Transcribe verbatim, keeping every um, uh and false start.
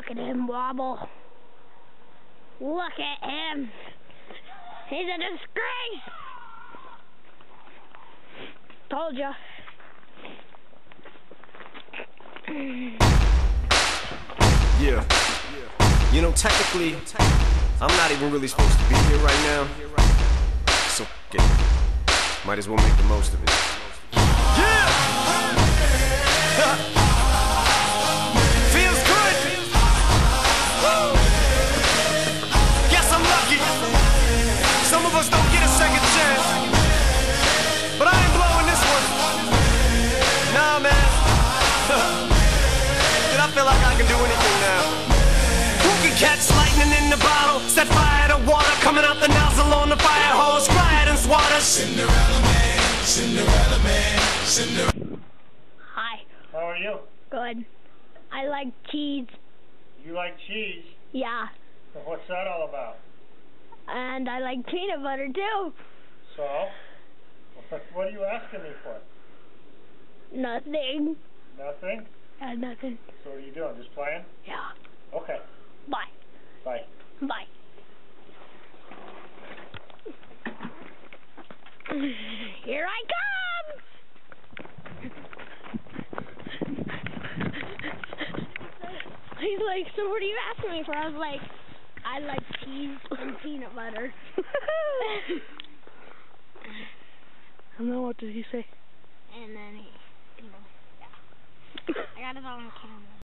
Look at him wobble. Look at him. He's a disgrace. Told ya. Yeah. You know, technically, I'm not even really supposed to be here right now. So, f it. Might as well make the most of it. Yeah! Feels good! Woo! Guess I'm lucky. Some of us don't get a second chance. But I ain't blowing this one. Nah, man. Dude, I feel like I can do anything now. Who can catch lightning in the bottle? Set fire to water coming out the nozzle on the fire hose. Cry it and swatter. Cinderella man, Cinderella man, Cinderella. Hi. How are you? Good. I like cheese. You like cheese? Yeah. So what's that all about? And I like peanut butter too. So? What are you asking me for? Nothing. Nothing? Yeah, nothing. So what are you doing? Just playing? Yeah. Okay. Bye. Bye. Bye. Here I come! He's like, so what are you asking me for? I was like, I like cheese and peanut butter. And then what did he say? And then he, you know, yeah. I got it on camera.